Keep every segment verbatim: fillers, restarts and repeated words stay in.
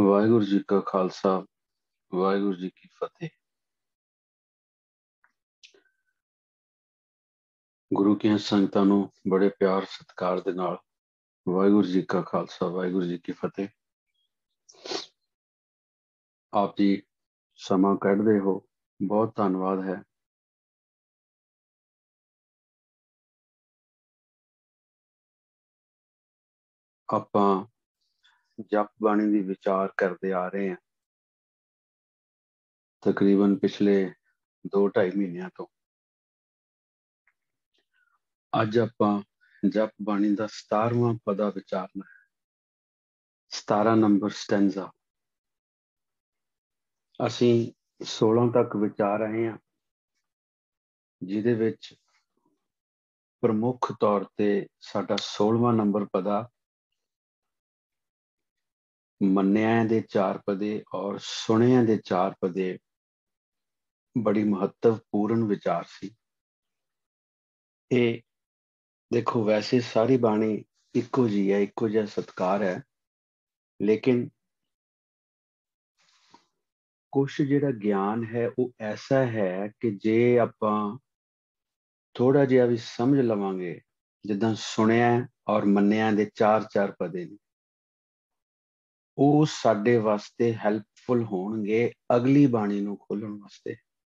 ਵਾਹਿਗੁਰੂ ਜੀ ਕਾ ਖਾਲਸਾ ਵਾਹਿਗੁਰੂ ਜੀ ਕੀ ਫਤਿਹ। ਗੁਰੂ ਕੀਆਂ ਸੰਗਤਾਂ ਨੂੰ ਬੜੇ ਪਿਆਰ ਸਤਿਕਾਰ ਦੇ ਨਾਲ ਵਾਹਿਗੁਰੂ ਜੀ ਕਾ ਖਾਲਸਾ ਵਾਹਿਗੁਰੂ ਜੀ ਕੀ ਫਤਿਹ। ਆਪ ਜੀ ਸਮਾਂ ਕੱਢਦੇ ਹੋ, ਬਹੁਤ ਧੰਨਵਾਦ ਹੈ। ਆਪਾਂ ਜਪ ਬਾਣੀ ਦੀ ਵਿਚਾਰ ਕਰਦੇ ਆ ਰਹੇ ਹਾਂ ਤਕਰੀਬਨ ਪਿਛਲੇ ਦੋ ਢਾਈ ਮਹੀਨਿਆਂ ਤੋਂ। ਅੱਜ ਆਪਾਂ ਜਪ ਬਾਣੀ ਦਾ ਸਤਾਰਵਾਂ ਪਦਾ ਵਿਚਾਰਨਾ ਹੈ, ਸਤਾਰਾਂ ਨੰਬਰ ਸਟੈਂਜ਼ਾ। ਅਸੀਂ ਸੋਲਾਂ ਤੱਕ ਵਿਚਾਰ ਰਹੇ ਹਾਂ, ਜਿਹਦੇ ਵਿੱਚ ਪ੍ਰਮੁੱਖ ਤੌਰ ਤੇ ਸਾਡਾ ਸੋਲਵਾਂ ਨੰਬਰ ਪਦਾ ਮੰਨਿਆਂ ਦੇ ਚਾਰ ਪਦੇ ਔਰ ਸੁਣਿਆਂ ਦੇ ਚਾਰ ਪਦੇ ਬੜੀ ਮਹੱਤਵਪੂਰਨ ਵਿਚਾਰ ਸੀ। ਇਹ ਦੇਖੋ, ਵੈਸੇ ਸਾਰੀ ਬਾਣੀ ਇੱਕੋ ਜਿਹੀ ਹੈ, ਇੱਕੋ ਜਿਹਾ ਸਤਿਕਾਰ ਹੈ, ਲੇਕਿਨ ਕੁਛ ਜਿਹੜਾ ਗਿਆਨ ਹੈ ਉਹ ਐਸਾ ਹੈ ਕਿ ਜੇ ਆਪਾਂ ਥੋੜਾ ਜਿਹਾ ਵੀ ਸਮਝ ਲਵਾਂਗੇ, ਜਿੱਦਾਂ ਸੁਣਿਆ ਔਰ ਮੰਨਿਆਂ ਦੇ ਚਾਰ ਚਾਰ ਪਦੇ ਨੇ, ਉਹ ਸਾਡੇ ਵਾਸਤੇ ਹੈਲਪਫੁਲ ਹੋਣਗੇ ਅਗਲੀ ਬਾਣੀ ਨੂੰ ਖੋਲਣ ਵਾਸਤੇ।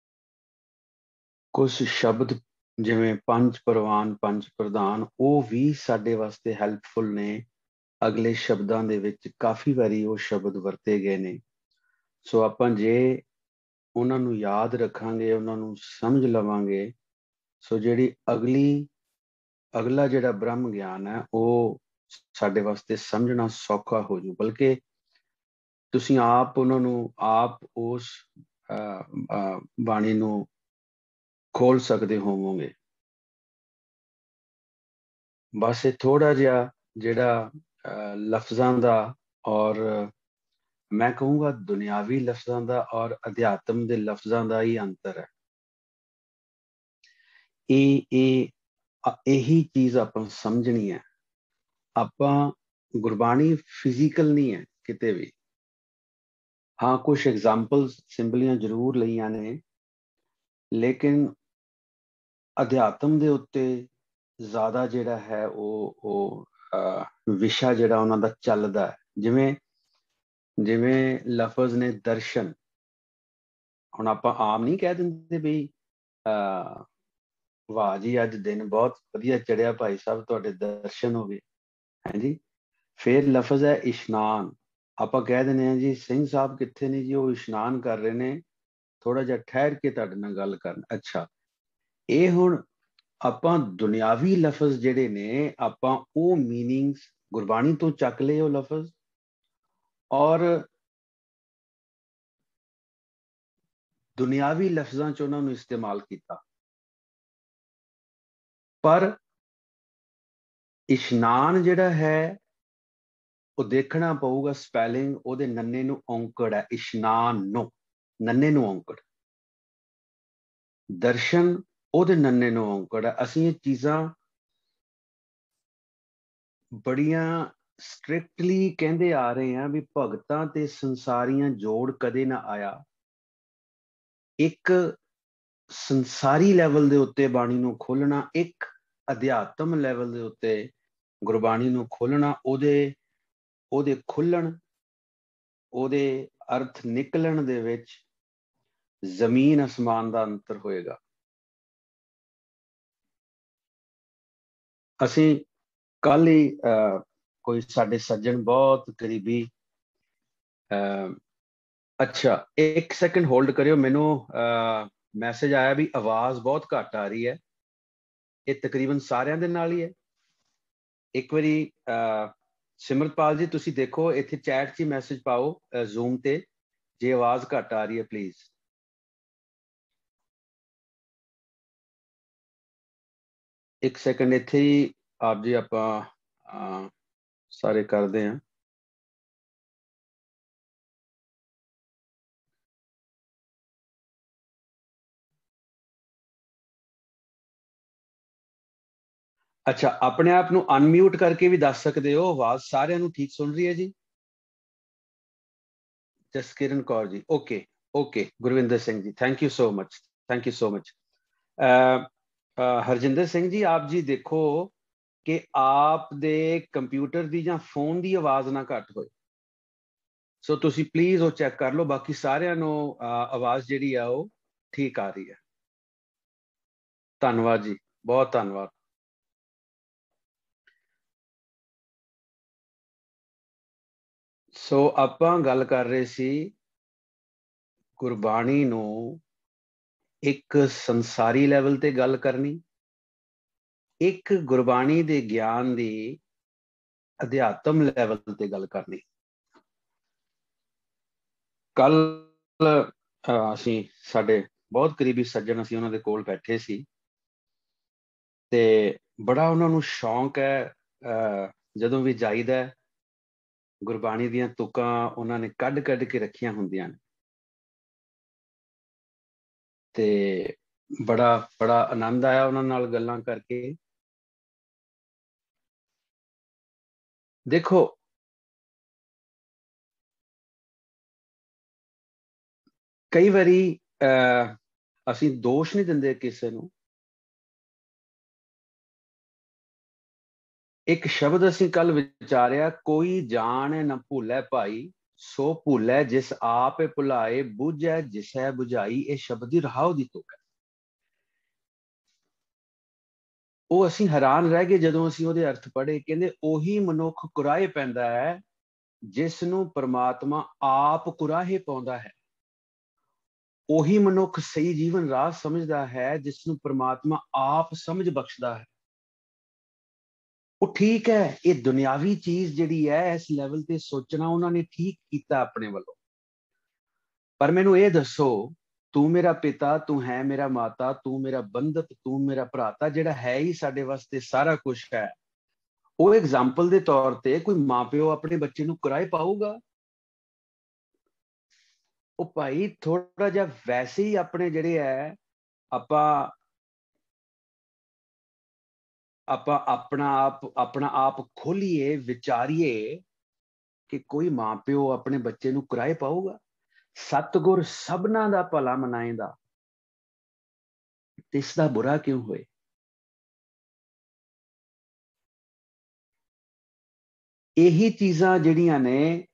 ਕੁਝ ਸ਼ਬਦ ਜਿਵੇਂ ਪੰਜ ਪ੍ਰਵਾਨ ਪੰਜ ਪ੍ਰਧਾਨ, ਉਹ ਵੀ ਸਾਡੇ ਵਾਸਤੇ ਹੈਲਪਫੁਲ ਨੇ। ਅਗਲੇ ਸ਼ਬਦਾਂ ਦੇ ਵਿੱਚ ਕਾਫੀ ਵਾਰੀ ਉਹ ਸ਼ਬਦ ਵਰਤੇ ਗਏ ਨੇ। ਸੋ ਆਪਾਂ ਜੇ ਉਹਨਾਂ ਨੂੰ ਯਾਦ ਰੱਖਾਂਗੇ, ਉਹਨਾਂ ਨੂੰ ਸਮਝ ਲਵਾਂਗੇ, ਸੋ ਜਿਹੜੀ ਅਗਲੀ ਅਗਲਾ ਜਿਹੜਾ ਬ੍ਰਹਮ ਗਿਆਨ ਹੈ ਉਹ ਸਾਡੇ ਵਾਸਤੇ ਸਮਝਣਾ ਸੌਖਾ ਹੋ ਜੂ। ਬਲਕਿ ਤੁਸੀਂ ਆਪ ਉਹਨਾਂ ਨੂੰ ਆਪ ਉਸ ਬਾਣੀ ਨੂੰ ਖੋਲ ਸਕਦੇ ਹੋਵੋਗੇ। ਬਸ ਇਹ ਥੋੜਾ ਜਿਹਾ ਜਿਹੜਾ ਲਫ਼ਜ਼ਾਂ ਦਾ ਔਰ ਮੈਂ ਕਹੂੰਗਾ ਦੁਨਿਆਵੀ ਲਫ਼ਜ਼ਾਂ ਦਾ ਔਰ ਅਧਿਆਤਮ ਦੇ ਲਫ਼ਜ਼ਾਂ ਦਾ ਹੀ ਅੰਤਰ ਹੈ। ਇਹ ਇਹ ਇਹੀ ਚੀਜ਼ ਆਪਾਂ ਸਮਝਣੀ ਹੈ। ਆਪਾਂ ਗੁਰਬਾਣੀ ਫਿਜ਼ੀਕਲ ਨਹੀਂ ਹੈ ਕਿਤੇ ਵੀ। ਹਾਂ, ਕੁਛ ਐਗਜ਼ਾਮਪਲਸ ਸਿੰਬਲੀਆਂ ਜ਼ਰੂਰ ਲਈਆਂ ਨੇ, ਲੇਕਿਨ ਅਧਿਆਤਮ ਦੇ ਉੱਤੇ ਜ਼ਿਆਦਾ ਜਿਹੜਾ ਹੈ ਉਹ ਉਹ ਵਿਸ਼ਾ ਜਿਹੜਾ ਉਹਨਾਂ ਦਾ ਚੱਲਦਾ ਹੈ। ਜਿਵੇਂ ਜਿਵੇਂ ਲਫ਼ਜ਼ ਨੇ ਦਰਸ਼ਨ। ਹੁਣ ਆਪਾਂ ਆਮ ਨਹੀਂ ਕਹਿ ਦਿੰਦੇ ਵੀ ਅਹ ਵਾਹ ਜੀ, ਅੱਜ ਦਿਨ ਬਹੁਤ ਵਧੀਆ ਚੜਿਆ ਭਾਈ ਸਾਹਿਬ, ਤੁਹਾਡੇ ਦਰਸ਼ਨ ਹੋ ਗਏ, ਹਾਂਜੀ। ਫਿਰ ਲਫ਼ਜ਼ ਹੈ ਇਸ਼ਨਾਨ। ਆਪਾਂ ਕਹਿ ਦਿੰਦੇ ਹਾਂ ਜੀ ਸਿੰਘ ਸਾਹਿਬ ਕਿੱਥੇ ਨੇ ਜੀ, ਉਹ ਇਸ਼ਨਾਨ ਕਰ ਰਹੇ ਨੇ, ਥੋੜਾ ਜਿਹਾ ਠਹਿਰ ਕੇ ਤੁਹਾਡੇ ਨਾਲ ਗੱਲ ਕਰਨ। ਅੱਛਾ, ਇਹ ਹੁਣ ਆਪਾਂ ਦੁਨਿਆਵੀ ਲਫ਼ਜ਼ ਜਿਹੜੇ ਨੇ, ਆਪਾਂ ਉਹ ਮੀਨਿੰਗਸ ਗੁਰਬਾਣੀ ਤੋਂ ਚੱਕ ਲਏ ਉਹ ਲਫ਼ਜ਼ ਔਰ ਦੁਨਿਆਵੀ ਲਫ਼ਜ਼ਾਂ ਚ ਉਹਨਾਂ ਨੂੰ ਇਸਤੇਮਾਲ ਕੀਤਾ। ਪਰ ਇਸ਼ਨਾਨ ਜਿਹੜਾ ਹੈ ਉਹ ਦੇਖਣਾ ਪਊਗਾ, ਸਪੈਲਿੰਗ ਉਹਦੇ ਨੰਨੇ ਨੂੰ ਔਂਕੜ ਹੈ, ਇਸ਼ਨਾਨ ਨੂੰ ਨੰਨੇ ਨੂੰ ਔਂਕੜ। ਦਰਸ਼ਨ ਉਹਦੇ ਨੰਨੇ ਨੂੰ ਔਂਕੜ ਹੈ। ਅਸੀਂ ਇਹ ਚੀਜ਼ਾਂ ਬੜੀਆਂ ਸਟ੍ਰਿਕਟਲੀ ਕਹਿੰਦੇ ਆ ਰਹੇ ਹਾਂ ਵੀ ਭਗਤਾਂ ਤੇ ਸੰਸਾਰੀਆਂ ਜੋੜ ਕਦੇ ਨਾ ਆਇਆ। ਇੱਕ ਸੰਸਾਰੀ ਲੈਵਲ ਦੇ ਉੱਤੇ ਬਾਣੀ ਨੂੰ ਖੋਲਣਾ, ਇੱਕ ਅਧਿਆਤਮ ਲੈਵਲ ਦੇ ਉੱਤੇ ਗੁਰਬਾਣੀ ਨੂੰ ਖੋਲਣਾ, ਉਹਦੇ ਉਹਦੇ ਖੁੱਲਣ, ਉਹਦੇ ਅਰਥ ਨਿਕਲਣ ਦੇ ਵਿੱਚ ਜ਼ਮੀਨ ਅਸਮਾਨ ਦਾ ਅੰਤਰ ਹੋਏਗਾ। ਅਸੀਂ ਕੱਲ ਹੀ ਅਹ ਕੋਈ ਸਾਡੇ ਸੱਜਣ ਬਹੁਤ ਕਰੀਬੀ ਅਹ ਅੱਛਾ, ਇੱਕ ਸੈਕਿੰਡ ਹੋਲਡ ਕਰਿਓ, ਮੈਨੂੰ ਮੈਸੇਜ ਆਇਆ ਵੀ ਆਵਾਜ਼ ਬਹੁਤ ਘੱਟ ਆ ਰਹੀ ਹੈ। ਇਹ ਤਕਰੀਬਨ ਸਾਰਿਆਂ ਦੇ ਨਾਲ ਹੀ ਹੈ। ਇੱਕ ਵਾਰੀ ਅਹ ਸਿਮਰਤਪਾਲ ਜੀ ਤੁਸੀਂ ਦੇਖੋ, ਇੱਥੇ ਚੈਟ 'ਚ ਹੀ ਮੈਸੇਜ ਪਾਓ ਜ਼ੂਮ ਤੇ, ਜੇ ਆਵਾਜ਼ ਘੱਟ ਆ ਰਹੀ ਹੈ ਪਲੀਜ਼। ਇੱਕ ਸੈਕਿੰਡ ਇੱਥੇ ਹੀ ਆਪ ਜੀ ਆਪਾਂ ਸਾਰੇ ਕਰਦੇ ਹਾਂ। ਅੱਛਾ, ਆਪਣੇ ਆਪ ਨੂੰ ਅਨਮਿਊਟ ਕਰਕੇ ਵੀ ਦੱਸ ਸਕਦੇ ਹੋ, ਆਵਾਜ਼ ਸਾਰਿਆਂ ਨੂੰ ਠੀਕ ਸੁਣ ਰਹੀ ਹੈ ਜੀ? Jaskiran Kaur ji, okay okay, Gurvinder Singh ji, thank you so much, thank you so much. Harjinder Singh ji, आप जी देखो कि आप दे कंप्यूटर दी ਜਾਂ फोन दी आवाज ना घट होए, सो तुसी प्लीज वो चेक कर लो, बाकी सारिਆਂ ਨੂੰ आवाज ਜਿਹੜੀ ਆ ਉਹ ठीक आ रही है। ਧੰਨਵਾਦ जी, बहुत ਧੰਨਵਾਦ। ਸੋ ਆਪਾਂ ਗੱਲ ਕਰ ਰਹੇ ਸੀ ਗੁਰਬਾਣੀ ਨੂੰ ਇੱਕ ਸੰਸਾਰੀ ਲੈਵਲ ਤੇ ਗੱਲ ਕਰਨੀ, ਇੱਕ ਗੁਰਬਾਣੀ ਦੇ ਗਿਆਨ ਦੀ ਅਧਿਆਤਮ ਲੈਵਲ ਤੇ ਗੱਲ ਕਰਨੀ। ਕੱਲ ਅਸੀਂ ਸਾਡੇ ਬਹੁਤ ਕਰੀਬੀ ਸੱਜਣ ਅਸੀਂ ਉਹਨਾਂ ਦੇ ਕੋਲ ਬੈਠੇ ਸੀ ਤੇ ਬੜਾ ਉਹਨਾਂ ਨੂੰ ਸ਼ੌਂਕ ਹੈ, ਜਦੋਂ ਵੀ ਜਾਈਦਾ ਗੁਰਬਾਣੀ ਦੀਆਂ ਤੁਕਾਂ ਉਹਨਾਂ ਨੇ ਕੱਢ ਕੱਢ ਕੇ ਰੱਖੀਆਂ ਹੁੰਦੀਆਂ ਨੇ ਤੇ ਬੜਾ ਬੜਾ ਆਨੰਦ ਆਇਆ ਉਹਨਾਂ ਨਾਲ ਗੱਲਾਂ ਕਰਕੇ। ਦੇਖੋ ਕਈ ਵਾਰੀ ਅਹ ਅਸੀਂ ਦੋਸ਼ ਨਹੀਂ ਦਿੰਦੇ ਕਿਸੇ ਨੂੰ, ਇੱਕ ਸ਼ਬਦ ਅਸੀਂ ਕੱਲ ਵਿਚਾਰਿਆ, ਕੋਈ ਜਾਣ ਨਾ ਭੁੱਲੇ ਭਾਈ ਸੋ ਭੁੱਲੇ ਜਿਸ ਆਪੇ ਭੁਲਾਏ, ਬੁਝੈ ਜਿਸੈ ਬੁਝਾਈ, ਇਹ ਸ਼ਬਦ ਦੀ ਰਹਾਉ ਦੀ ਤੁਕ ਹੈ। ਉਹ ਅਸੀਂ ਹੈਰਾਨ ਰਹਿ ਗਏ ਜਦੋਂ ਅਸੀਂ ਉਹਦੇ ਅਰਥ ਪੜ੍ਹੇ, ਕਹਿੰਦੇ ਉਹੀ ਮਨੁੱਖ ਕੁਰਾਹੇ ਪੈਂਦਾ ਹੈ ਜਿਸ ਨੂੰ ਪ੍ਰਮਾਤਮਾ ਆਪ ਕੁਰਾਹੇ ਪਾਉਂਦਾ ਹੈ। ਉਹੀ ਮਨੁੱਖ ਸਹੀ ਜੀਵਨ ਰਾਹ ਸਮਝਦਾ ਹੈ ਜਿਸ ਨੂੰ ਪ੍ਰਮਾਤਮਾ ਆਪ ਸਮਝ ਬਖਸ਼ਦਾ ਹੈ। ਉਹ ਠੀਕ ਹੈ, ਇਹ ਦੁਨਿਆਵੀ ਚੀਜ਼ ਜਿਹੜੀ ਹੈ ਇਸ ਲੈਵਲ ਤੇ ਸੋਚਣਾ ਉਹਨਾਂ ਨੇ ਠੀਕ ਕੀਤਾ ਆਪਣੇ ਵੱਲੋਂ, ਪਰ ਮੈਨੂੰ ਇਹ ਦੱਸੋ, ਤੂੰ ਮੇਰਾ ਪਿਤਾ, ਤੂੰ ਹੈ ਮੇਰਾ ਮਾਤਾ, ਤੂੰ ਮੇਰਾ ਬੰਧਪ, ਤੂੰ ਮੇਰਾ ਭਰਾਤਾ, ਜਿਹੜਾ ਹੈ ਹੀ ਸਾਡੇ ਵਾਸਤੇ ਸਾਰਾ ਕੁਝ ਹੈ, ਉਹ ਐਗਜ਼ਾਮਪਲ ਦੇ ਤੌਰ ਤੇ ਕੋਈ ਮਾਪਿਓ ਆਪਣੇ ਬੱਚੇ ਨੂੰ ਕੁਰਾਹੇ ਪਾਊਗਾ? ਉਹ ਭਾਈ ਥੋੜਾ ਜਿਹਾ ਵੈਸੇ ਹੀ ਆਪਣੇ ਜਿਹੜੇ ਹੈ ਆਪਾਂ ਆਪਾਂ ਆਪਣਾ ਆਪ ਆਪਣਾ ਆਪ ਖੋਲੀਏ, ਵਿਚਾਰੀਏ ਕਿ ਕੋਈ ਮਾਪਿਓ ਆਪਣੇ ਬੱਚੇ ਨੂੰ ਕੁਰਾਹੇ ਪਾਊਗਾ? ਸਤਿਗੁਰ ਸਭਨਾਂ ਦਾ ਭਲਾ ਮਨਾਏਂਦਾ, ਤਿਸ ਦਾ ਬੁਰਾ ਕਿਉਂ ਹੋਏ? ਇਹੀ ਚੀਜ਼ਾਂ ਜਿਹੜੀਆਂ ਨੇ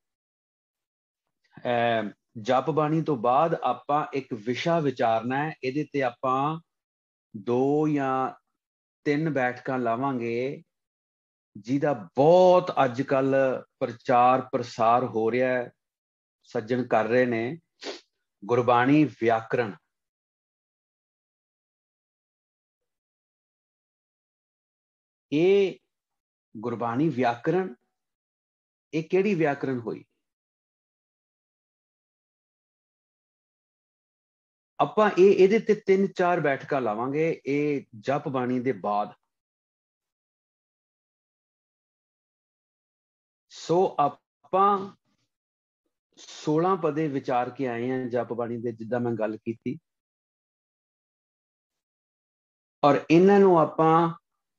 ਅਹ ਜਪ ਬਾਣੀ ਤੋਂ ਬਾਅਦ ਆਪਾਂ ਇੱਕ ਵਿਸ਼ਾ ਵਿਚਾਰਨਾ ਹੈ, ਇਹਦੇ ਤੇ ਆਪਾਂ ਦੋ ਜਾਂ ਤਿੰਨ ਬੈਠਕਾਂ ਲਾਵਾਂਗੇ, ਜਿਹਦਾ ਬਹੁਤ ਅੱਜ ਕੱਲ ਪ੍ਰਚਾਰ ਪ੍ਰਸਾਰ ਹੋ ਰਿਹਾ ਹੈ, ਸੱਜਣ ਕਰ ਰਹੇ ਨੇ, ਗੁਰਬਾਣੀ ਵਿਆਕਰਣ। ਇਹ ਗੁਰਬਾਣੀ ਵਿਆਕਰਣ, ਇਹ ਕਿਹੜੀ ਵਿਆਕਰਣ ਹੋਈ? ਆਪਾਂ ਇਹ ਇਹਦੇ ਤੇ ਤਿੰਨ ਚਾਰ ਬੈਠਕਾਂ ਲਾਵਾਂਗੇ ਇਹ ਜਪ ਬਾਣੀ ਦੇ ਬਾਅਦ। ਸੋ ਆਪਾਂ ਸੋਲਾਂ ਪਦੇ ਵਿਚਾਰ ਕੇ ਆਏ ਹਾਂ ਜਪ ਬਾਣੀ ਦੇ, ਜਿੱਦਾਂ ਮੈਂ ਗੱਲ ਕੀਤੀ, ਔਰ ਇਹਨਾਂ ਨੂੰ ਆਪਾਂ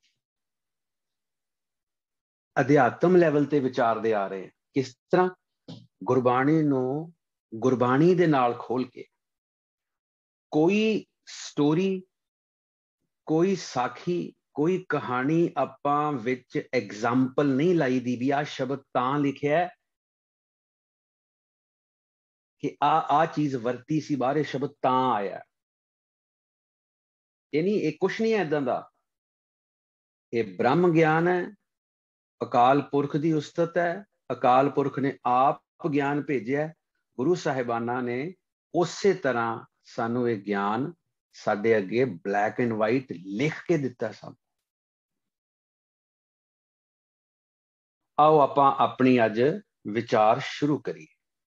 ਅਧਿਆਤਮ ਲੈਵਲ ਤੇ ਵਿਚਾਰਦੇ ਆ ਰਹੇ ਹਾਂ। ਕਿਸ ਤਰ੍ਹਾਂ? ਗੁਰਬਾਣੀ ਨੂੰ ਗੁਰਬਾਣੀ ਦੇ ਨਾਲ ਖੋਲ ਕੇ, ਕੋਈ ਸਟੋਰੀ, ਕੋਈ ਸਾਖੀ, ਕੋਈ ਕਹਾਣੀ ਆਪਾਂ ਵਿੱਚ ਐਗਜ਼ਾਮਪਲ ਨਹੀਂ ਲਾਈ ਦੀ ਵੀ ਆਹ ਸ਼ਬਦ ਤਾਂ ਲਿਖਿਆ ਕਿ ਆ ਆ ਚੀਜ਼ ਵਰਤੀ ਸੀ ਬਾਹਰ, ਇਹ ਸ਼ਬਦ ਤਾਂ ਆਇਆ। ਇਹ ਨਹੀਂ, ਇਹ ਕੁਛ ਨਹੀਂ ਹੈ ਏਦਾਂ ਦਾ। ਇਹ ਬ੍ਰਹਮ ਗਿਆਨ ਹੈ, ਅਕਾਲ ਪੁਰਖ ਦੀ ਉਸਤਤ ਹੈ, ਅਕਾਲ ਪੁਰਖ ਨੇ ਆਪ ਗਿਆਨ ਭੇਜਿਆ, ਗੁਰੂ ਸਾਹਿਬਾਨਾਂ ਨੇ ਉਸੇ ਤਰ੍ਹਾਂ ਸਾਨੂੰ ਇਹ ਗਿਆਨ ਸਾਡੇ ਅੱਗੇ ਬਲੈਕ ਐਂਡ ਵਾਈਟ ਲਿਖ ਕੇ ਦਿੱਤਾ ਸਭ। ਆਓ ਆਪਾਂ ਆਪਣੀ ਅੱਜ ਵਿਚਾਰ ਸ਼ੁਰੂ ਕਰੀਏ।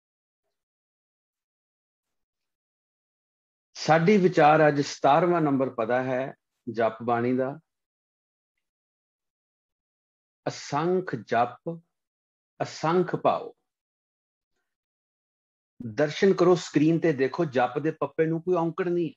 ਸਾਡੀ ਵਿਚਾਰ ਅੱਜ ਸਤਾਰਵਾਂ ਨੰਬਰ ਪਦਾ ਹੈ ਜਪ ਬਾਣੀ ਦਾ। ਅਸੰਖ ਜਪ ਅਸੰਖ ਭਾਉ। ਦਰਸ਼ਨ ਕਰੋ ਸਕਰੀਨ ਤੇ, ਦੇਖੋ ਜਪ ਦੇ ਪੱਪੇ ਨੂੰ ਕੋਈ ਔਂਕੜ ਨਹੀਂ।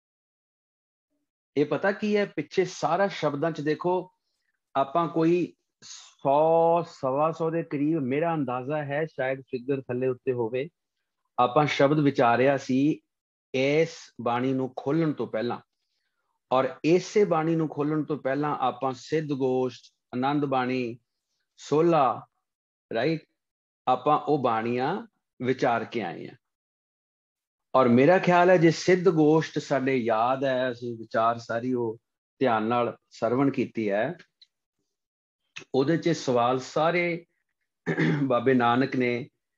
ਇਹ ਪਤਾ ਕੀ ਹੈ, ਪਿੱਛੇ ਸਾਰਾ ਸ਼ਬਦਾਂ ਚ ਦੇਖੋ, ਆਪਾਂ ਕੋਈ सौ सवा सौ के करीब मेरा अंदाजा है, शायद फिगर थले उत्ते होवे, आपां शब्द विचारिया सी इस बाणी नूं खोलण तो पहला। और इसे बाणी नूं खोलण तो पहला आपां सिद्ध गोष्ठ, आनंद बाणी, सोला, राइट, आपां ओ बाणियां विचार के आए हैं। और मेरा ख्याल है जे सिद्ध गोष्ठ साडे याद है, असीं विचार सारी वो ध्यान नाल सरवण कीती है, ਉਹਦੇ ਚ सवाल सारे बाबे नानक ने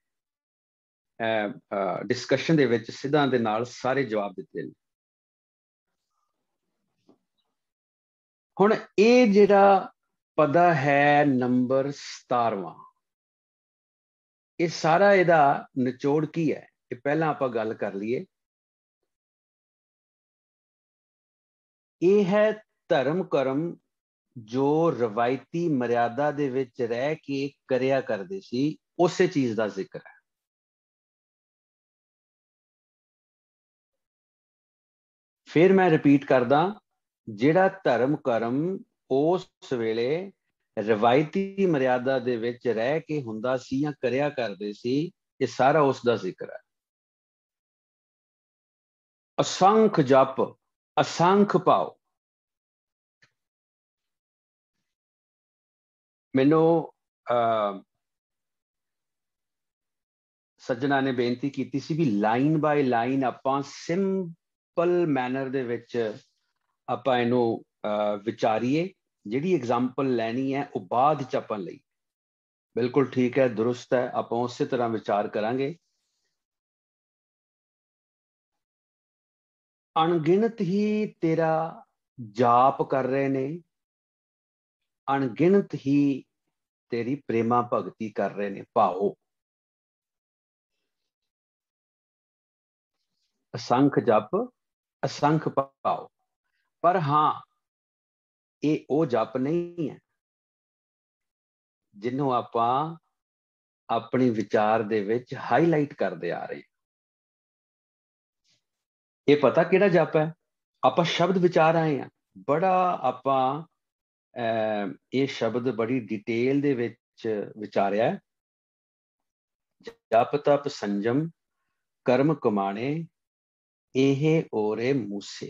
डिस्कशन ਦੇ ਵਿੱਚ ਸਿੱਧਾਂ ਦੇ ਨਾਲ ਸਾਰੇ ਜਵਾਬ ਦਿੱਤੇ ਨੇ। ਹੁਣ ਇਹ ਜਿਹੜਾ ਪਦਾ ਹੈ ਨੰਬਰ ਸਤਾਰਵਾਂ, ਇਹ ਸਾਰਾ ਇਹਦਾ ਨਿਚੋੜ ਕੀ ਹੈ, ਇਹ ਪਹਿਲਾਂ ਆਪਾਂ ਗੱਲ ਕਰ ਲਈਏ। ਇਹ ਹੈ ਧਰਮ ਕਰਮ ਜੋ ਰਵਾਇਤੀ ਮਰਿਆਦਾ ਦੇ ਵਿੱਚ ਰਹਿ ਕੇ ਕਰਿਆ ਕਰਦੇ ਸੀ, ਉਸੇ ਚੀਜ਼ ਦਾ ਜ਼ਿਕਰ ਹੈ। ਫਿਰ ਮੈਂ ਰਿਪੀਟ ਕਰਦਾ, ਜਿਹੜਾ ਧਰਮ ਕਰਮ ਉਸ ਵੇਲੇ ਰਵਾਇਤੀ ਮਰਿਆਦਾ ਦੇ ਵਿੱਚ ਰਹਿ ਕੇ ਹੁੰਦਾ ਸੀ ਜਾਂ ਕਰਿਆ ਕਰਦੇ ਸੀ, ਇਹ ਸਾਰਾ ਉਸ ਦਾ ਜ਼ਿਕਰ ਹੈ। ਅਸੰਖ ਜਪ, ਅਸੰਖ ਭਾਵ। ਮੈਨੂੰ ਸੱਜਣਾ ਨੇ ਬੇਨਤੀ ਕੀਤੀ ਸੀ ਵੀ ਲਾਈਨ ਬਾਈ ਲਾਈਨ ਆਪਾਂ ਸਿੰਪਲ ਮੈਨਰ ਦੇ ਵਿੱਚ ਆਪਾਂ ਇਹਨੂੰ ਵਿਚਾਰੀਏ। ਜਿਹੜੀ ਐਗਜ਼ਾਮਪਲ ਲੈਣੀ ਹੈ ਉਹ ਬਾਅਦ ਚ ਆਪਾਂ ਲਈ, ਬਿਲਕੁਲ ਠੀਕ ਹੈ, ਦੁਰਸਤ ਹੈ, ਆਪਾਂ ਉਸੇ ਤਰ੍ਹਾਂ ਵਿਚਾਰ ਕਰਾਂਗੇ। ਅਣਗਿਣਤ ਹੀ ਤੇਰਾ ਜਾਪ ਕਰ ਰਹੇ ਨੇ, ਅਣਗਿਣਤ ਹੀ ਤੇਰੀ ਪ੍ਰੇਮਾ ਭਗਤੀ ਕਰ ਰਹੇ ਨੇ ਭਾਓ। असंख जप असंख भाव। पर हाँ, ये वो जप नहीं है जिन्हों आपां अपनी विचार दे विच हाईलाइट करते आ रहे। ये पता किहड़ा जप है? आपां शब्द विचार आए हैं, बड़ा आपां ये शब्द बड़ी डिटेल दे विच विचारिया। जप तप संजम कर्म कमाने एहे ओरे मूसे।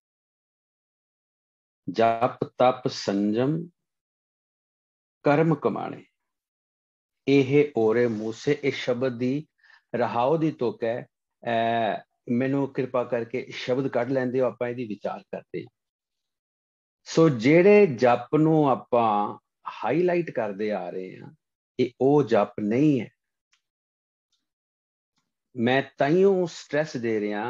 जप तप संजम कर्म कमाने एहे ओरे मूसे। इस शब्द दी रहाओ दी तुक है। मैनू कृपा करके शब्द कढ़ लैंदे हो, आपां इहदी विचार करते। सो जेड़े जप नूं आपां हाईलाइट करते आ रहे हैं, ये ओ जप नहीं है। मैं ताइयों स्ट्रेस दे रहा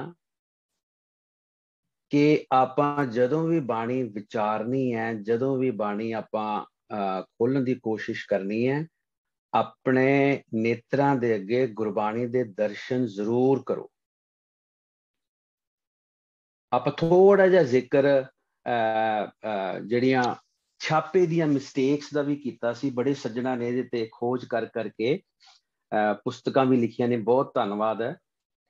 कि आपां जदों भी बाणी विचारनी है, जदों भी बाणी आपां खोलण दी कोशिश करनी है, अपने नेत्रां दे अगे गुरबाणी दे दर्शन जरूर करो। आपां थोड़ा जिहा जिक्र जिहड़ियां छापे दियां मिसटेक्स दा भी कीता सी। बड़े सज्जणा ने इहदे ते खोज कर करके पुस्तकां भी लिखियां ने, बहुत धन्नवाद है।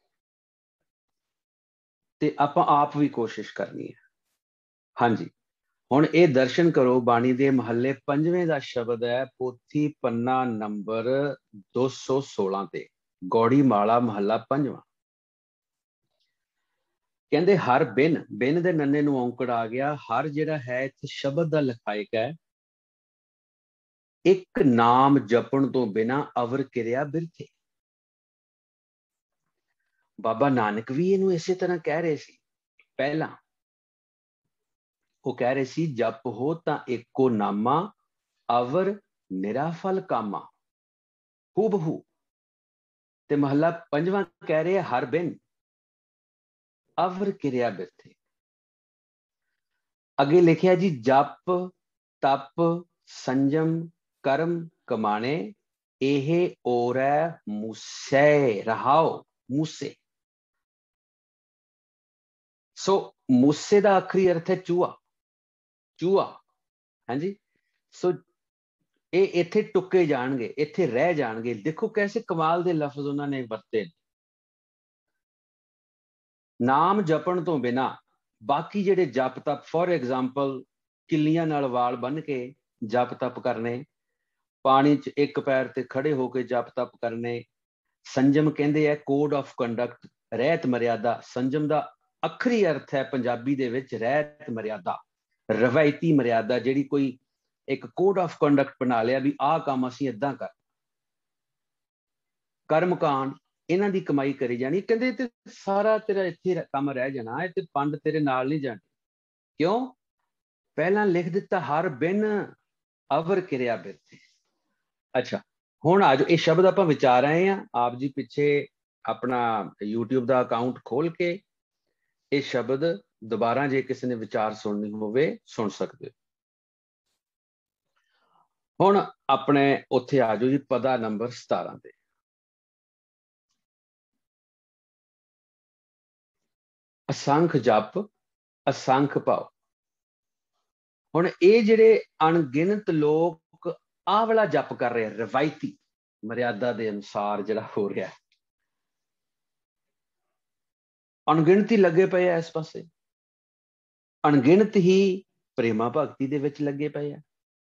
ते आपां आप भी कोशिश करनी है। हाँ जी, हुण ये दर्शन करो। बाणी दे महल्ले पंजवें दा शब्द है, पोथी पन्ना नंबर दो सौ सोलह ते, गौड़ी माला महला पंजवां। कहंदे हर बिन, बिन दे नन्ने नूं औंकड़ आ गया। हर जिहड़ा है इत्थे शब्द दा लखाइक है। एक नाम जपण तो बिना अवर किरिया बिरथे। बाबा नानक भी इहनूं इसे तरह कह रहे सी। पहला वो कह रहे सी, जप हो तां एको नामा अवर निराफल कामा। हूबहू। ते महला पंजवां कह रहे हर बिन अवर किरिया बिरथे। अगे लिखिया जी, जप तप संजम कर्म कमाने एहे ओरै मूसै। रहाओ मूसे। सो मूसे का आखिरी अर्थ है चूहा। चूहा, हाँ जी। सो ये इत्थे टुके जाणगे, इत्थे रह जाणगे। देखो कैसे कमाल दे लफ्ज उन्होंने वरते। नाम जपण तो बिना बाकी जेडे जप तप, फॉर एग्जाम्पल किलियां नाल वाल बन के जप तप करने, पानी च एक पैर ते खड़े होके जप तप करने। संजम कहते हैं कोड ऑफ कंडक्ट, रहत मर्यादा। संजम का अखरी अर्थ है पंजाबी दे विच रहत मर्यादा, रवायती मर्यादा, जिहड़ी कोई एक कोड ऑफ कंडक्ट बना लिया भी आह काम असीं इदां कर। कर्मकांड इन्हां दी कमाई करी जानी। कहंदे ते सारा तेरा इत्थे काम रह जाना, ते पंड तेरे नाल नहीं जाने। क्यों? पहला लिख दिता हर बिन अवर किरिया बिरते। अच्छा हुण आ जाओ, ये शब्द आपां विचार आए हैं। आप जी पिछे अपना यूट्यूब का अकाउंट खोल के ये शब्द दोबारा जे किसी ने विचार सुननी होवे सुन सकते हो। हुण अपने उत्थे आ जाओ जी पदा नंबर सतारा ते। असंख जप असंख भाव। हुण ये जिहड़े अणगिणत लोग आह वाला जप कर रहे हैं, रवायती मर्यादा के अनुसार जिहड़ा हो रहा है, अणगिणत ही लगे पे है इस पासे, अणगिणत ही प्रेमा भगती दे विच लगे पे है।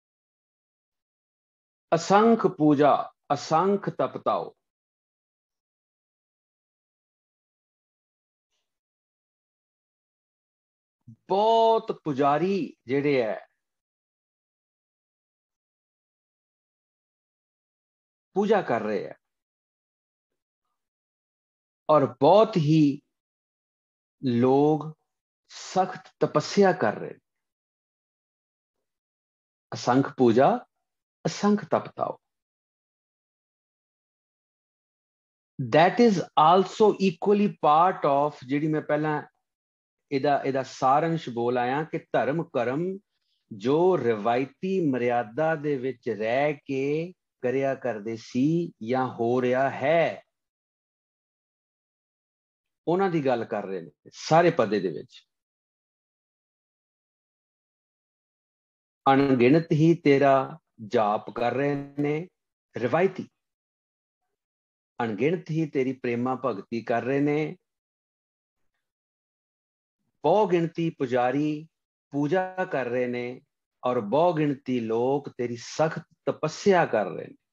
असंख पूजा असंख तपताओ। बहुत पुजारी जिहड़े है पूजा कर रहे हैं और बहुत ही लोग सख्त तपस्या कर रहे हैं। असंख पूजा असंख तपताओ। That is also equally part of जिहड़ी मैं पहला इहदा इहदा सारंश बोल आया कि धर्म कर्म जो रवायती मर्यादा दे विच रह के करिया करदे सी या हो रहा है, उन्हां दी गल कर रहे हैं सारे पदे दे विच। अणगिणत ही तेरा जाप कर रहे ने रवायती, अणगिणत ही तेरी प्रेमा भगती कर रहे ने, बहु गिनती पुजारी पूजा कर रहे ने और बहु गिनती लोग तेरी सख्त तपस्या कर रहे हैं।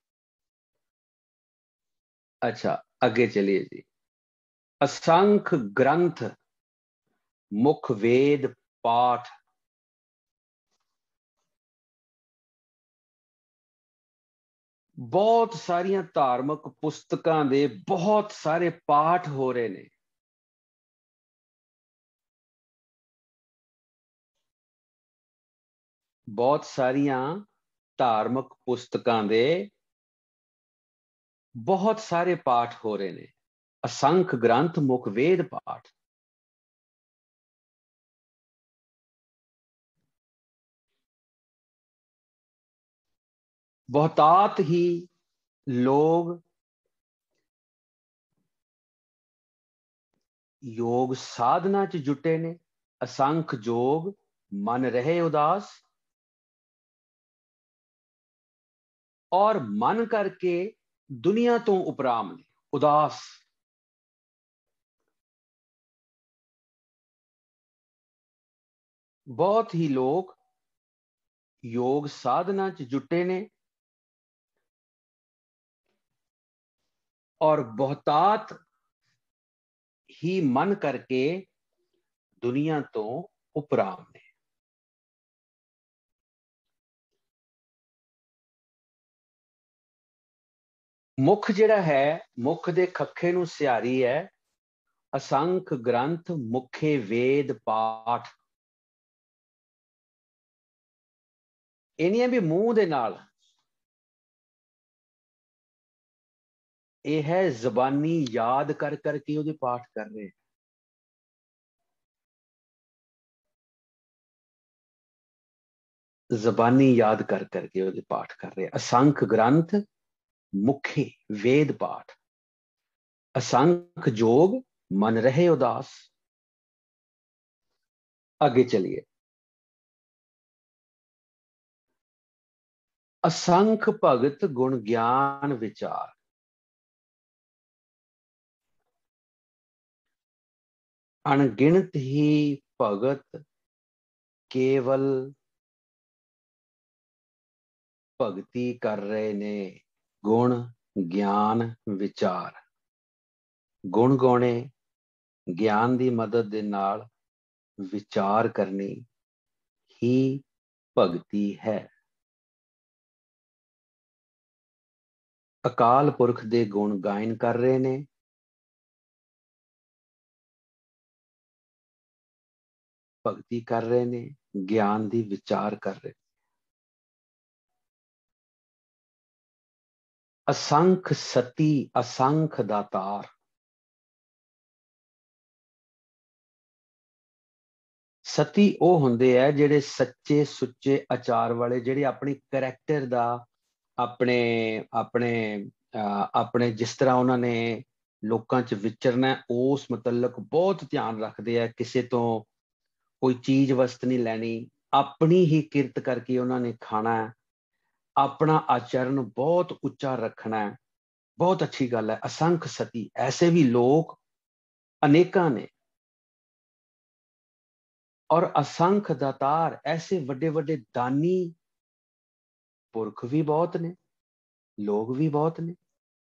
अच्छा अगे चलिए जी। असंख ग्रंथ मुख वेद पाठ। बहुत सारिया धार्मिक पुस्तकों के बहुत सारे पाठ हो रहे ने। बहुत सारिया धार्मिक पुस्तकों के बहुत सारे पाठ हो रहे ने। असंख ग्रंथ मुख वेद पाठ। बहुतात ही लोग योग साधना च जुटे ने। असंख जोग मन रहे उदास, और मन करके दुनिया तो उपराम ने उदास। बहुत ही लोग योग साधना च जुटे ने और बहुतात ही मन करके दुनिया तो उपराम ने। मुख जिहड़ा है मुख दे खखे नूं सियारी है। असंख ग्रंथ मुखे वेद पाठ। इन्हें भी मूँह दे नाल यह है जबानी याद कर करके उहदे पाठ कर रहे हैं। जबानी याद कर करके उहदे पाठ कर रहे हैं। असंख ग्रंथ मुखे वेद पाठ। असंख जोग मन रहे उदास। आगे चलिए। असंख भगत गुण ज्ञान विचार। अनगिनत ही भगत केवल ਭਗਤੀ ਕਰ ਰਹੇ ਨੇ। ਗੁਣ ਗਿਆਨ ਵਿਚਾਰ, ਗੁਣ ਗਾਉਣੇ, ਗਿਆਨ ਦੀ ਮਦਦ ਦੇ ਨਾਲ ਵਿਚਾਰ ਕਰਨੀ ਹੀ ਭਗਤੀ ਹੈ। ਅਕਾਲ ਪੁਰਖ ਦੇ ਗੁਣ ਗਾਇਨ ਕਰ ਰਹੇ ਨੇ, ਭਗਤੀ ਕਰ ਰਹੇ ਨੇ, ਗਿਆਨ ਦੀ ਵਿਚਾਰ ਕਰ ਰਹੇ। ਅਸੰਖ ਸਤੀ ਅਸੰਖ ਦਾਤਾਰ, ਸਤੀ ਉਹ ਹੁੰਦੇ ਆ ਜਿਹੜੇ ਸੱਚੇ ਸੁੱਚੇ ਆਚਾਰ ਵਾਲੇ, ਜਿਹੜੇ ਆਪਣੀ ਕਰੈਕਟਰ ਦਾ ਆਪਣੇ ਆਪਣੇ ਆਪਣੇ ਜਿਸ ਤਰ੍ਹਾਂ ਉਹਨਾਂ ਨੇ ਲੋਕਾਂ 'ਚ ਵਿਚਰਨਾ ਉਸ ਮੁਤਲਕ ਬਹੁਤ ਧਿਆਨ ਰੱਖਦੇ ਆ। ਕਿਸੇ ਤੋਂ ਕੋਈ ਚੀਜ਼ ਵਸਤ ਨਹੀਂ ਲੈਣੀ, ਆਪਣੀ ਹੀ ਕਿਰਤ ਕਰਕੇ ਉਹਨਾਂ ਨੇ ਖਾਣਾ, ਆਪਣਾ ਆਚਰਨ ਬਹੁਤ ਉੱਚਾ ਰੱਖਣਾ। ਬਹੁਤ ਅੱਛੀ ਗੱਲ ਹੈ। ਅਸੰਖ ਸਤੀ, ਐਸੇ ਵੀ ਲੋਕ ਅਨੇਕਾਂ ਨੇ। ਔਰ ਅਸੰਖ ਦਾਤਾਰ, ਐਸੇ ਵੱਡੇ ਵੱਡੇ ਦਾਨੀ ਪੁਰਖ ਵੀ ਬਹੁਤ ਨੇ, ਲੋਕ ਵੀ ਬਹੁਤ ਨੇ।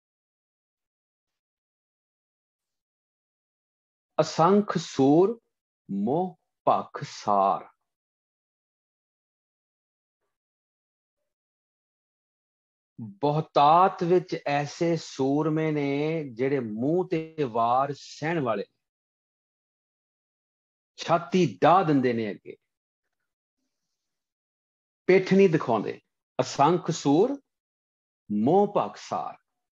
ਅਸੰਖ ਸੂਰ ਮੋਹ ਭਖ ਸਾਰ, ਬਹੁਤਾਤ ਵਿੱਚ ਐਸੇ ਸੂਰਮੇ ਨੇ ਜਿਹੜੇ ਮੂੰਹ ਤੇ ਵਾਰ ਸਹਿਣ ਵਾਲੇ, ਛਾਤੀ ਢਾ ਦਿੰਦੇ ਨੇ, ਅੱਗੇ ਪਿੱਠ ਨਹੀਂ ਦਿਖਾਉਂਦੇ। ਅਸੰਖ ਸੂਰ ਮੋਹ ਭਖ ਸਾਰ,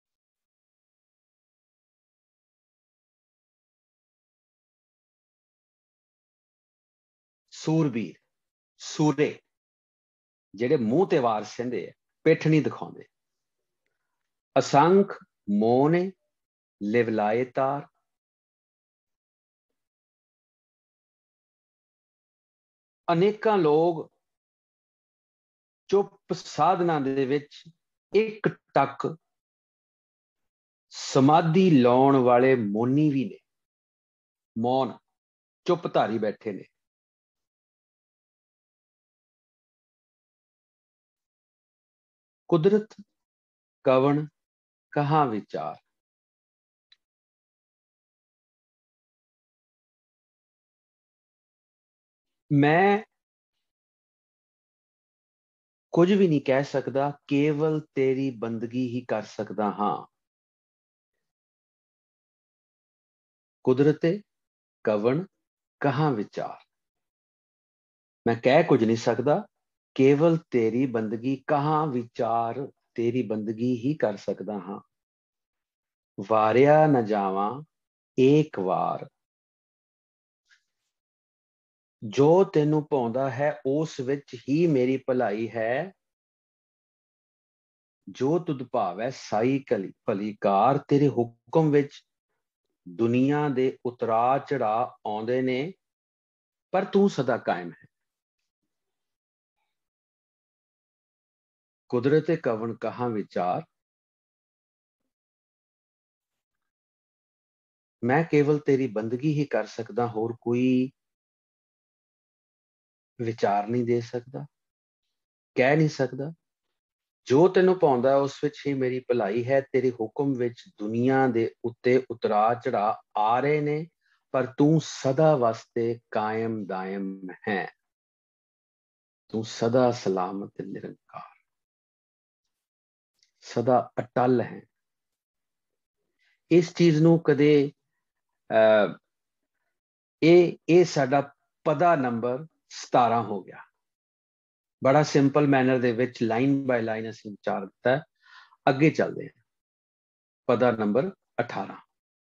ਸੂਰਬੀਰ, ਸੂਰੇ, ਜਿਹੜੇ ਮੂੰਹ ਤੇ ਵਾਰ ਸਹਿੰਦੇ ਆ, ਪਿੱਠ ਨਹੀਂ ਦਿਖਾਉਂਦੇ। ਅਸੰਖ ਮੋਹ ਨੇ, ਲਿਵਲਾਏ ਤਾਰ, ਅਨੇਕਾਂ ਲੋਕ ਚੁੱਪ ਸਾਧਨਾ ਦੇ ਵਿੱਚ ਇੱਕ ਟੱਕ ਸਮਾਧੀ ਲਾਉਣ ਵਾਲੇ ਮੋਨੀ ਵੀ ਨੇ। ਮੌਨ, ਚੁੱਪ ਧਾਰੀ ਬੈਠੇ ਨੇ। ਕੁਦਰਤ ਕਵਣ ਕਹਾਂ ਵਿਚਾਰ, ਮੈਂ ਕੁਝ ਵੀ ਨਹੀਂ ਕਹਿ ਸਕਦਾ, ਕੇਵਲ ਤੇਰੀ ਬੰਦਗੀ ਹੀ ਕਰ ਸਕਦਾ ਹਾਂ। ਕੁਦਰਤੇ ਕਵਣ ਕਹਾਂ ਵਿਚਾਰ, ਮੈਂ ਕਹਿ ਕੁਝ ਨਹੀਂ ਸਕਦਾ, ਕੇਵਲ ਤੇਰੀ ਬੰਦਗੀ ਕਹਾਂ ਵਿਚਾਰ, ਤੇਰੀ ਬੰਦਗੀ ਹੀ ਕਰ ਸਕਦਾ ਹਾਂ। ਵਾਰਿਆ ਨਾ ਜਾਵਾਂ ਏਕ ਵਾਰ, ਜੋ ਤੈਨੂੰ ਭਾਉਂਦਾ ਹੈ ਉਸ ਵਿੱਚ ਹੀ ਮੇਰੀ ਭਲਾਈ ਹੈ। ਜੋ ਤੁਧ ਭਾਵੈ ਸਾਈ ਕਲੀ ਭਲੀ ਕਾਰ, ਤੇਰੇ ਹੁਕਮ ਵਿੱਚ ਦੁਨੀਆ ਦੇ ਉਤਰਾ ਚੜਾ ਆਉਂਦੇ ਨੇ, ਪਰ ਤੂੰ ਸਦਾ ਕਾਇਮ ਹੈ। ਕੁਦਰਤੇ ਕਵਣ ਕਹਾਂ ਵਿਚਾਰ, ਮੈਂ ਕੇਵਲ ਤੇਰੀ ਬੰਦਗੀ ਹੀ ਕਰ ਸਕਦਾ, ਹੋਰ ਕੋਈ ਵਿਚਾਰ ਨਹੀਂ ਦੇ ਸਕਦਾ, ਕਹਿ ਨਹੀਂ ਸਕਦਾ। ਜੋ ਤੈਨੂੰ ਭਾਉਂਦਾ ਉਸ ਵਿੱਚ ਹੀ ਮੇਰੀ ਭਲਾਈ ਹੈ। ਤੇਰੇ ਹੁਕਮ ਵਿੱਚ ਦੁਨੀਆ ਦੇ ਉੱਤੇ ਉਤਰਾ ਚੜਾ ਆ ਰਹੇ ਨੇ, ਪਰ ਤੂੰ ਸਦਾ ਵਾਸਤੇ ਕਾਇਮ ਦਾਇਮ ਹੈ। ਤੂੰ ਸਦਾ ਸਲਾਮਤ ਨਿਰੰਕਾਰ, ਸਦਾ ਅਟਲ ਹੈ। ਇਸ ਚੀਜ਼ ਨੂੰ ਕਦੇ ਅਹ ਇਹ ਇਹ ਸਾਡਾ ਪਦਾ ਨੰਬਰ ਸਤਾਰਾਂ ਹੋ ਗਿਆ। ਬੜਾ ਸਿੰਪਲ ਮੈਨਰ ਦੇ ਵਿੱਚ ਲਾਈਨ ਬਾਈ ਲਾਈਨ ਅਸੀਂ ਵਿਚਾਰ ਦਿੱਤਾ। ਅੱਗੇ ਚੱਲਦੇ ਹਾਂ। ਪਦਾ ਨੰਬਰ ਅਠਾਰਾਂ।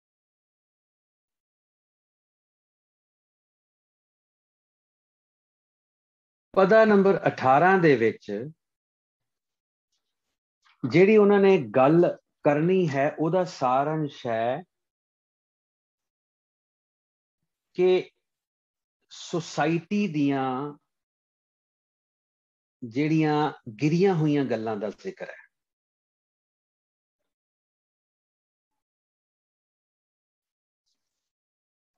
ਪਦਾ ਨੰਬਰ ਅਠਾਰਾਂ ਦੇ ਵਿੱਚ ਜਿਹੜੀ ਉਹਨਾਂ ਨੇ ਗੱਲ ਕਰਨੀ ਹੈ ਉਹਦਾ ਸਾਰੰਸ਼ ਹੈ ਕਿ ਸੁਸਾਇਟੀ ਦੀਆਂ ਜਿਹੜੀਆਂ ਗਿਰੀਆਂ ਹੋਈਆਂ ਗੱਲਾਂ ਦਾ ਜ਼ਿਕਰ ਹੈ।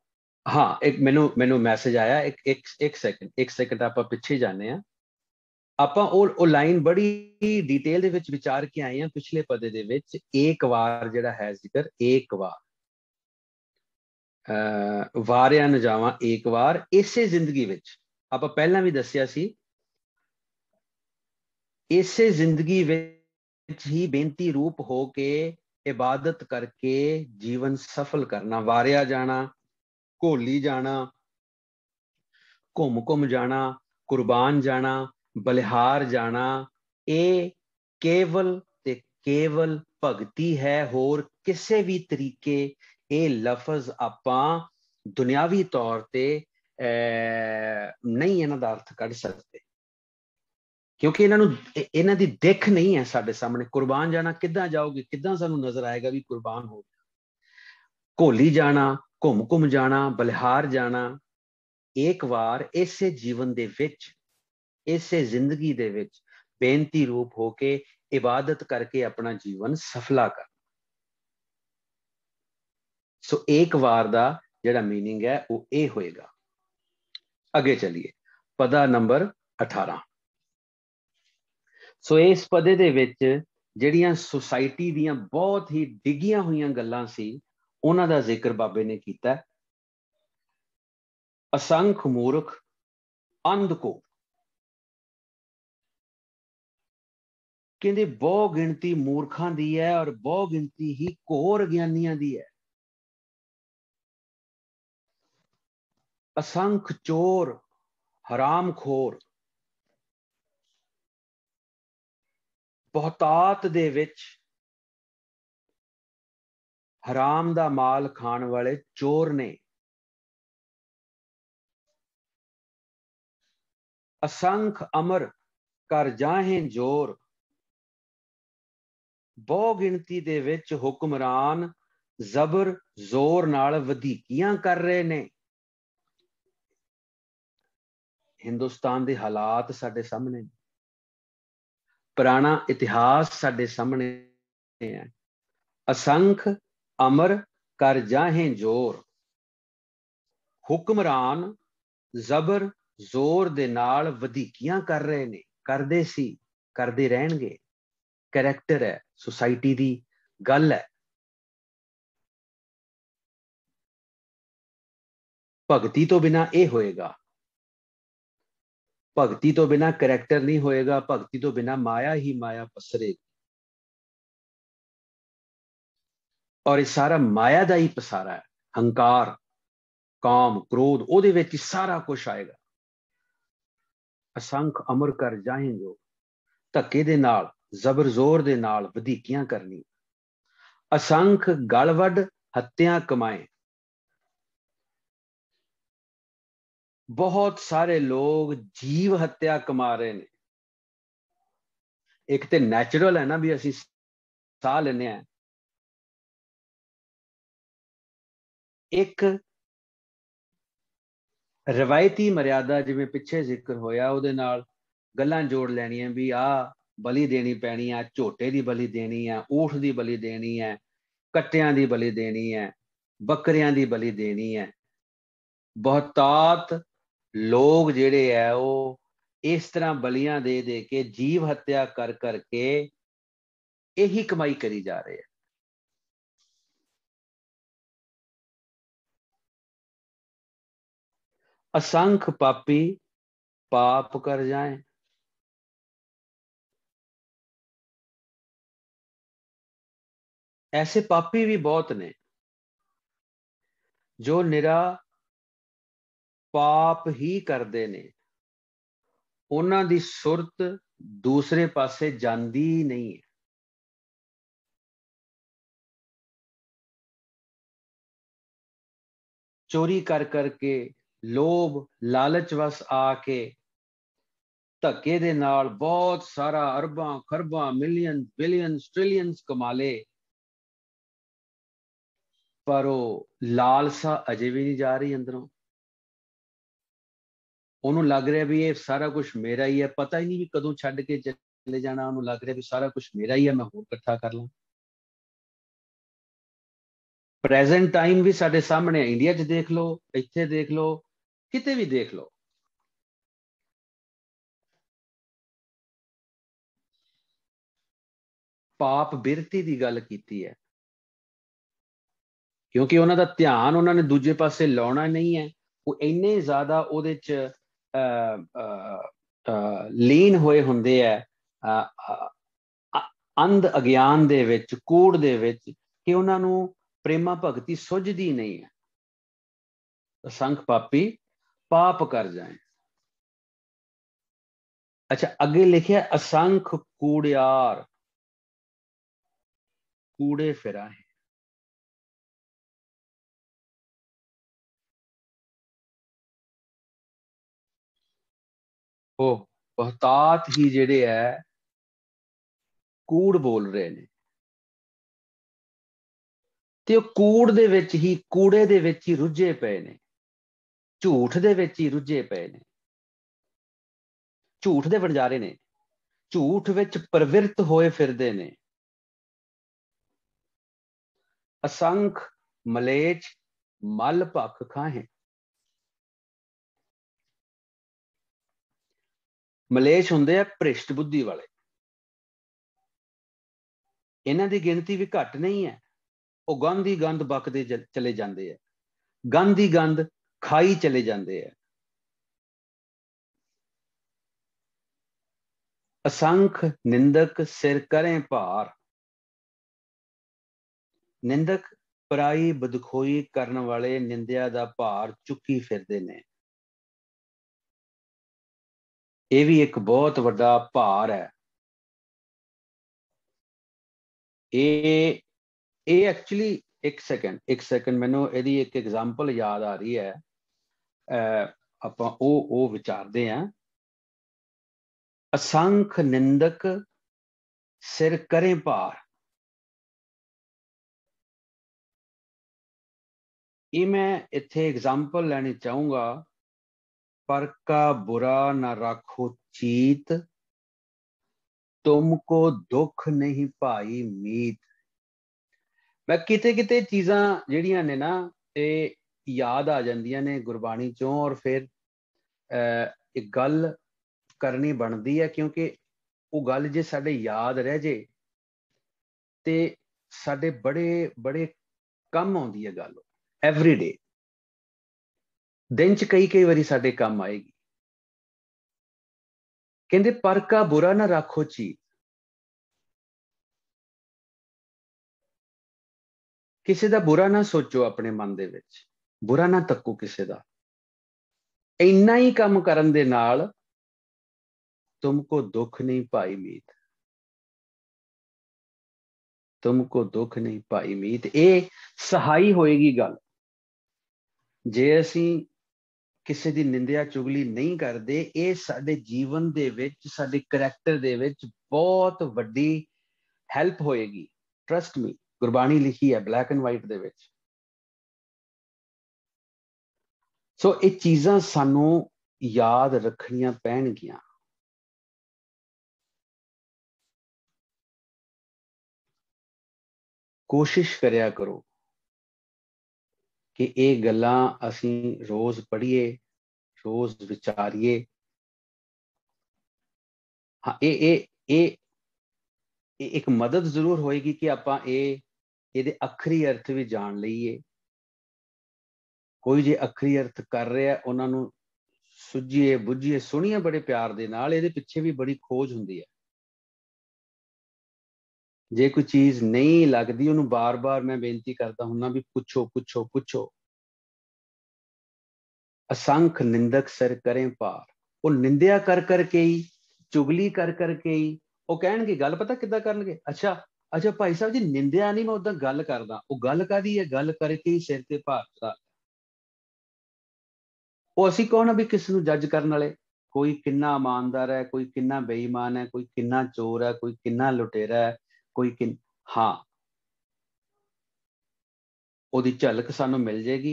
ਹਾਂ, ਇੱਕ ਮੈਨੂੰ ਮੈਨੂੰ ਮੈਸੇਜ ਆਇਆ। ਇੱਕ ਇੱਕ ਇੱਕ ਸੈਕਿੰਡ ਇੱਕ ਸੈਕਿੰਡ ਆਪਾਂ ਪਿੱਛੇ ਜਾਂਦੇ ਹਾਂ। ਆਪਾਂ ਉਹ ਉਹ ਲਾਈਨ ਬੜੀ ਡਿਟੇਲ ਦੇ ਵਿੱਚ ਵਿਚਾਰ ਕੇ ਆਏ ਹਾਂ ਪਿਛਲੇ ਪਦੇ ਦੇ ਵਿੱਚ। ਇੱਕ ਵਾਰ ਜਿਹੜਾ ਹੈ ਜ਼ਿਕਰ, ਇੱਕ ਵਾਰ ਅਹ ਵਾਰਿਆ ਨਾ ਜਾਵਾਂ ਇੱਕ ਵਾਰ ਇਸੇ ਜ਼ਿੰਦਗੀ ਵਿੱਚ। ਆਪਾਂ ਪਹਿਲਾਂ ਵੀ ਦੱਸਿਆ ਸੀ, ਇਸੇ ਜ਼ਿੰਦਗੀ ਵਿੱਚ ਹੀ ਬੇਨਤੀ ਰੂਪ ਹੋ ਕੇ ਇਬਾਦਤ ਕਰਕੇ ਜੀਵਨ ਸਫਲ ਕਰਨਾ। ਵਾਰਿਆ ਜਾਣਾ, ਘੋਲੀ ਜਾਣਾ, ਘੁੰਮ ਘੁੰਮ ਜਾਣਾ, ਕੁਰਬਾਨ ਜਾਣਾ, ਬਲਿਹਾਰ ਜਾਣਾ, ਇਹ ਕੇਵਲ ਤੇ ਕੇਵਲ ਭਗਤੀ ਹੈ। ਹੋਰ ਕਿਸੇ ਵੀ ਤਰੀਕੇ ਇਹ ਲਫ਼ਜ਼ ਆਪਾਂ ਦੁਨਿਆਵੀ ਤੌਰ ਤੇ ਅਹ ਨਹੀਂ ਇਹਨਾਂ ਦਾ ਅਰਥ ਕੱਢ ਸਕਦੇ, ਕਿਉਂਕਿ ਇਹਨਾਂ ਨੂੰ ਇਹਨਾਂ ਦੀ ਦਿੱਖ ਨਹੀਂ ਹੈ ਸਾਡੇ ਸਾਹਮਣੇ। ਕੁਰਬਾਨ ਜਾਣਾ ਕਿੱਦਾਂ ਜਾਓਗੇ, ਕਿੱਦਾਂ ਸਾਨੂੰ ਨਜ਼ਰ ਆਏਗਾ ਵੀ ਕੁਰਬਾਨ ਹੋ ਗਿਆ। ਘੋਲੀ ਜਾਣਾ, ਘੁੰਮ ਘੁੰਮ ਜਾਣਾ, ਬਲਿਹਾਰ ਜਾਣਾ, ਇੱਕ ਵਾਰ ਇਸੇ ਜੀਵਨ ਦੇ ਵਿੱਚ, ਇਸੇ ਜ਼ਿੰਦਗੀ ਦੇ ਵਿੱਚ ਬੇਨਤੀ ਰੂਪ ਹੋ ਕੇ ਇਬਾਦਤ ਕਰਕੇ ਆਪਣਾ ਜੀਵਨ ਸਫਲਾ ਕਰ। ਸੋ ਇੱਕ ਵਾਰ ਦਾ ਜਿਹੜਾ ਮੀਨਿੰਗ ਹੈ ਉਹ ਇਹ ਹੋਏਗਾ। ਅੱਗੇ ਚਲੀਏ, ਪਦਾ ਨੰਬਰ ਅਠਾਰਾਂ। ਸੋ ਇਸ ਪਦੇ ਦੇ ਵਿੱਚ ਜਿਹੜੀਆਂ ਸੁਸਾਇਟੀ ਦੀਆਂ ਬਹੁਤ ਹੀ ਡਿੱਗੀਆਂ ਹੋਈਆਂ ਗੱਲਾਂ ਸੀ ਉਹਨਾਂ ਦਾ ਜ਼ਿਕਰ ਬਾਬੇ ਨੇ ਕੀਤਾ। ਅਸੰਖ ਮੂਰਖ ਅੰਧ ਕੋ, ਕਹਿੰਦੇ ਬਹੁ ਗਿਣਤੀ ਮੂਰਖਾਂ ਦੀ ਹੈ ਔਰ ਬਹੁ ਗਿਣਤੀ ਹੀ ਘੋਰ ਗਿਆਨੀਆਂ ਦੀ ਹੈ। ਅਸੰਖ ਚੋਰ, ਹਰਾਮਖੋਰ, ਬਹੁਤਾਤ ਦੇ ਵਿੱਚ ਹਰਾਮ ਦਾ ਮਾਲ ਖਾਣ ਵਾਲੇ ਚੋਰ ਨੇ। ਅਸੰਖ ਅਮਰ ਕਰ ਜਾਹੇ ਜੋਰ, ਬਹੁ ਗਿਣਤੀ ਦੇ ਵਿੱਚ ਹੁਕਮਰਾਨ ਜ਼ਬਰ ਜ਼ੋਰ ਨਾਲ ਵਧੀਕੀਆਂ ਕਰ ਰਹੇ ਨੇ। ਹਿੰਦੁਸਤਾਨ ਦੇ ਹਾਲਾਤ ਸਾਡੇ ਸਾਹਮਣੇ, ਪੁਰਾਣਾ ਇਤਿਹਾਸ ਸਾਡੇ ਸਾਹਮਣੇ ਹੈ। ਅਸੰਖ ਅਮਰ ਕਰ ਜਾਹੇ ਜੋਰ, ਹੁਕਮਰਾਨ ਜ਼ਬਰ ਜ਼ੋਰ ਦੇ ਨਾਲ ਵਧੀਕੀਆਂ ਕਰ ਰਹੇ ਨੇ, ਕਰਦੇ ਸੀ, ਕਰਦੇ ਰਹਿਣਗੇ। ਕਰੈਕਟਰ ਹੈ, ਸੁਸਾਇਟੀ ਦੀ ਗੱਲ ਹੈ। ਭਗਤੀ ਤੋਂ ਬਿਨਾ ਇਹ ਹੋਏਗਾ, ਭਗਤੀ ਤੋਂ ਬਿਨਾ ਕਰੈਕਟਰ ਨਹੀਂ ਹੋਏਗਾ, ਭਗਤੀ ਤੋਂ ਬਿਨਾ ਮਾਇਆ ਹੀ ਮਾਇਆ ਪਸਰੇਗੀ। ਔਰ ਇਹ ਸਾਰਾ ਮਾਇਆ ਦਾ ਹੀ ਪਸਾਰਾ ਹੈ। ਹੰਕਾਰ, ਕਾਮ, ਕ੍ਰੋਧ, ਉਹਦੇ ਵਿੱਚ ਹੀ ਸਾਰਾ ਕੁਝ ਆਏਗਾ। ਅਸੰਖ ਅਮਰ ਕਰ ਜਾਏਂਗੇ, ਧੱਕੇ ਦੇ ਨਾਲ, ਜ਼ਬਰ ਜ਼ੋਰ ਦੇ ਨਾਲ ਵਧੀਕੀਆਂ ਕਰਨੀ। ਅਸੰਖ ਗਲ ਵੱਢ ਹੱਤਿਆਂ ਕਮਾਏ, ਬਹੁਤ ਸਾਰੇ ਲੋਕ ਜੀਵ ਹੱਤਿਆ ਕਮਾ ਰਹੇ ਨੇ। ਇੱਕ ਤੇ ਨੈਚੁਰਲ ਹੈ ਨਾ ਵੀ ਅਸੀਂ ਸਾਹ ਲੈਂਦੇ ਹਾਂ, ਇੱਕ ਰਵਾਇਤੀ ਮਰਿਆਦਾ ਜਿਵੇਂ ਪਿੱਛੇ ਜ਼ਿਕਰ ਹੋਇਆ ਉਹਦੇ ਨਾਲ ਗੱਲਾਂ ਜੋੜ ਲੈਣੀਆਂ ਵੀ ਆਹ ਬਲੀ ਦੇਣੀ ਪੈਣੀ ਆ, ਝੋਟੇ ਦੀ ਬਲੀ ਦੇਣੀ ਆ, ਊਠ ਦੀ ਬਲੀ ਦੇਣੀ ਹੈ, ਕੱਟਿਆਂ ਦੀ ਬਲੀ ਦੇਣੀ ਹੈ, ਬੱਕਰਿਆਂ ਦੀ ਬਲੀ ਦੇਣੀ ਹੈ। ਬਹੁਤਾਤ ਲੋਕ ਜਿਹੜੇ ਹੈ ਉਹ ਇਸ ਤਰ੍ਹਾਂ ਬਲੀਆਂ ਦੇ ਦੇ ਕੇ, ਜੀਵ ਹੱਤਿਆ ਕਰ ਕਰਕੇ ਇਹੀ ਕਮਾਈ ਕਰੀ ਜਾ ਰਹੇ ਹੈ। असंख पापी पाप कर जाएं, ऐसे पापी भी बहुत ने जो निरा पाप ही करते ने, उन्हां दी सुरत दूसरे पासे जांदी नहीं है। चोरी कर करके, लोभ लालच वस आके धक्के दे नाल बहुत सारा अरबां खरबां मिलियन बिलियन ट्रिलियन कमा ले, पर वो लालसा अजे भी नहीं जा रही अंदरों। ਉਹਨੂੰ ਲੱਗ ਰਿਹਾ ਵੀ ਇਹ ਸਾਰਾ ਕੁਝ ਮੇਰਾ ਹੀ ਹੈ, ਪਤਾ ਹੀ ਨਹੀਂ ਵੀ ਕਦੋਂ ਛੱਡ ਕੇ ਚਲੇ ਜਾਣਾ। ਉਹਨੂੰ ਲੱਗ ਰਿਹਾ ਵੀ ਸਾਰਾ ਕੁਝ ਮੇਰਾ ਹੀ ਹੈ, ਮੈਂ ਹੋਰ ਇਕੱਠਾ ਕਰ ਲਾਂ। ਪ੍ਰੈਜ਼ੈਂਟ ਟਾਈਮ ਵੀ ਸਾਡੇ ਸਾਹਮਣੇ, ਇੰਡੀਆ 'ਚ ਦੇਖ ਲਓ, ਇੱਥੇ ਦੇਖ ਲਓ, ਕਿਤੇ ਵੀ ਦੇਖ ਲਓ। पाप बिरती की गल की है, क्योंकि उन्हों का ध्यान उन्होंने दूजे पासे लाना नहीं है। वो इन्ने ज्यादा उहदे च लीन होए हुंदे है अंध अज्ञान दे विच, कूड़ दे विच, कि उन्होंने प्रेमा भगती सुझदी नहीं है। असंख पापी पाप कर जाए। अच्छा, अगे लिखे असंख कूड़ियार कूड़े फिरा है। वो बहुतात ही जेड़े है कूड़ बोल रहे ने, ते कूड़ दे विच ही, कूड़े दे विच ही रुझे पे ने, झूठ दे विच ही रुझे पे ने, झूठ दे वणजारे ने, झूठ विच प्रवृत्त होए फिरदे ने। असंख मलेच मल भख खाहे। मलेच हुंदे आ भ्रिष्ट बुद्धि वाले, इन्हां दी गिनती भी घट नहीं है। वो गंद ही गंद बकते चले जाते हैं, गंद ही गंद खाई चले जाते हैं। असंख निंदक सिर करें भार। निंदक पराई बदखोई करने वाले निंदिया दा भार चुकी फिरदे ने। यह भी एक बहुत वड्डा भार है। ये ये एक्चुअली एक सेकंड एक सेकंड मैनू यदि एक एग्जाम्पल याद आ रही है। आपां ओ ओ विचारते हैं। असंख निंदक सिर करें भार। ये मैं इत्थे एग्जाम्पल लैनी चाहूंगा। पर का बुरा न राखो चीत, तुमको दुख नहीं पाई मीत। मैं किते किते चीज़ां जिहड़ियां ने ना ये याद आ जांदियां ने गुरबाणी चों, और फिर एक गल करनी बनती है, क्योंकि वो गल जे साडे याद रह जे ते साडे बड़े बड़े कम आउंदी है गल एवरी डे, दिन च कई कई बारी साडे कम आएगी। कहंदे पर का बुरा ना राखो चीत। किसी का बुरा ना सोचो, अपने मन दे विच बुरा ना तक्को किसी का। इन्ना ही काम करन दे नाल तुमको दुख नहीं पाई मीत। तुमको दुख नहीं पाई मीत, ये सहाई होएगी गल जे असी किसी की निंदिया चुगली नहीं करते। ये साडे जीवन दे विच, साडे करैक्टर दे विच बहुत वड्डी हैल्प होएगी। ट्रस्ट मी, गुरबाणी लिखी है ब्लैक एंड वाइट दे विच। सो ये चीज़ां सानू याद रखनियां पैणगियां। कोशिश करया करो कि ये गल्लां असी रोज पढ़िए, रोज विचारिए। हाँ, ये ये ये एक मदद जरूर होएगी कि आपां ये ਇਹਦੇ अखरी अर्थ भी जान ਲਈਏ। कोई जे अखरी अर्थ कर रहा है उन्हां नूं सुझीए बुझीए सुनिए बड़े प्यार दे नाल। ਇਹਦੇ पिछे भी बड़ी खोज हुंदी है। जे कोई चीज़ नहीं लगती उन्होंने बार बार मैं बेनती करता हूं भी पुछो पुछो पुछो। असंख निंदक सिर करें पार। वो निंदिया कर करके ही, चुगली कर करके ही वो कहणगे गल पता किद्दां करनगे। अच्छा अच्छा भाई साहब जी, निंदिया नहीं, मैं उदा गल करदा। वो गल कादी है, गल करके ही सिर ते भार चढ़ा। वो असी कौन है भी किसी नूं जज करने वाले। कोई किन्ना ईमानदार है, कोई किन्ना बेईमान है, कोई किन्ना चोर है, कोई किन्ना लुटेरा है, कोई किन हाँ ਉਹਦੀ ਝਲਕ ਸਾਨੂੰ मिल जाएगी।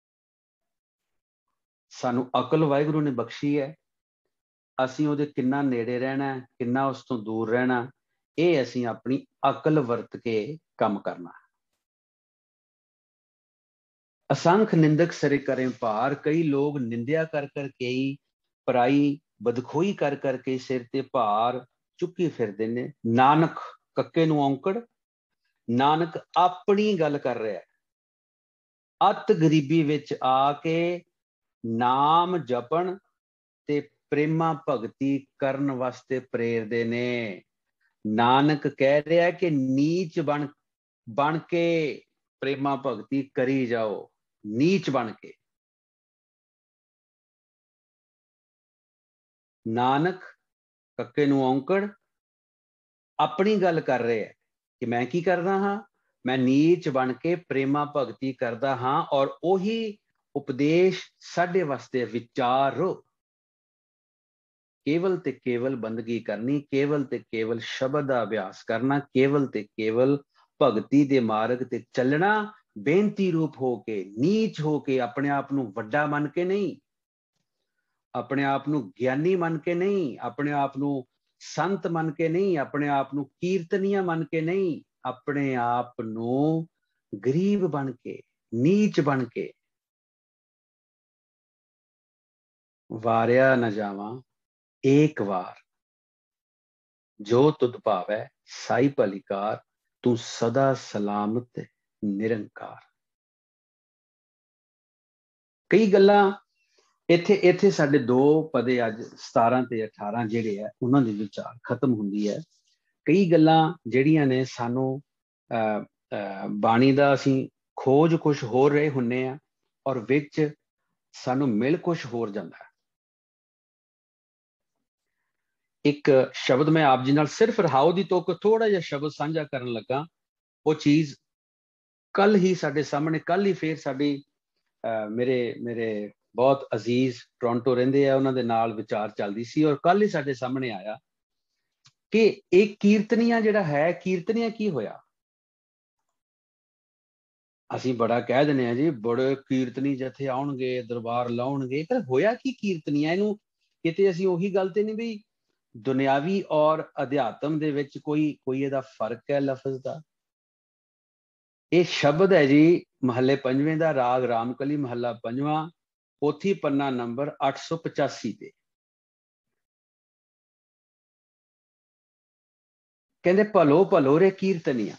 सानू अकल वाहिगुरू ने बख्शी है। ਅਸੀਂ ਉਹਦੇ किन्ना नेड़े रहना, किन्ना उस तो दूर रहना, ये ਅਸੀਂ अपनी अकल वरत के काम करना। असंख निंदक सिरे करें भार। कई लोग निंदिया कर करके ही, पराई बदखोई कर करके सिर ते भार चुकी फिरदे ने। नानक कक्के नूं औंकड़, नानक अपनी गल कर रहा है। अत गरीबी विच आके नाम जपण ते प्रेमा भगती करन वास्ते प्रेरदे ने। नानक कह रहा है कि नीच बन बन के प्रेमा भगती करी जाओ, नीच बन के। नानक कक्के नूं औंकड़ अपनी गल कर रहे है कि मैं की करदा हाँ, मैं नीच बन के प्रेमा भगती करदा हाँ, और ओही उपदेश साडे वास्ते विचारो। केवल ते केवल बंदगी करनी, केवल ते केवल शब्द का अभ्यास करना, केवल ते केवल भगती दे मार्ग ते चलना, बेनती रूप होके, नीच होके, अपने आप नूं वड्डा मन के नहीं, अपने आप नूं ज्ञानी मन के नहीं, अपने आप नूं संत मन के नहीं, अपने आप नूं कीर्तनिया मन के नहीं, अपने आप नूं गरीब बन के, नीच बन के। वारिया न जावां एक बार, जो तुद भावै साई भलीकार, तू सदा सलामत निरंकार। कई गल्लां इत्थे इत्थे साडे दो पदे अज सतारां ते अठारां जिहड़े है उन्हां दे विचार खत्म हुंदी है। कई गल्लां जिहड़ियां ने सानू बाणी दा असीं खोज कुछ होर रहे हुन्ने आ, और विच सानू मिल कुछ होर जांदा है। एक शब्द मैं आप जी नाल सिर्फ रहाओ दी तुक थोड़ा जिहा शब्द साझा करन लगा। वो चीज़ कल ही साडे सामने, कल ही फिर साडी मेरे मेरे बहुत अजीज टोरंटो रहिंदे आ, उन्हां दे नाल विचार चलदी सी, और कल ही साडे सामने आया कि एक कीर्तनिया जिहड़ा है, कीर्तनिया की होया। ਅਸੀਂ बड़ा कह ਦਿੰਦੇ ਆ जी, बड़े कीर्तनी जथे आउणगे, दरबार लाउणगे, पर होया की कीर्तनिया नूं? किते ਅਸੀਂ ਉਹੀ ਗੱਲ ਤੇ नहीं भी दुनियावी और अध्यात्म दे विच कोई कोई इहदा फर्क है लफज दा? ये शब्द है जी महले पंजवें दा, राग रामकली, महला पंजवां, पोथी पन्ना नंबर अठ सौ पचासी ते। कहंदे भलो भलो रे कीर्तनिया।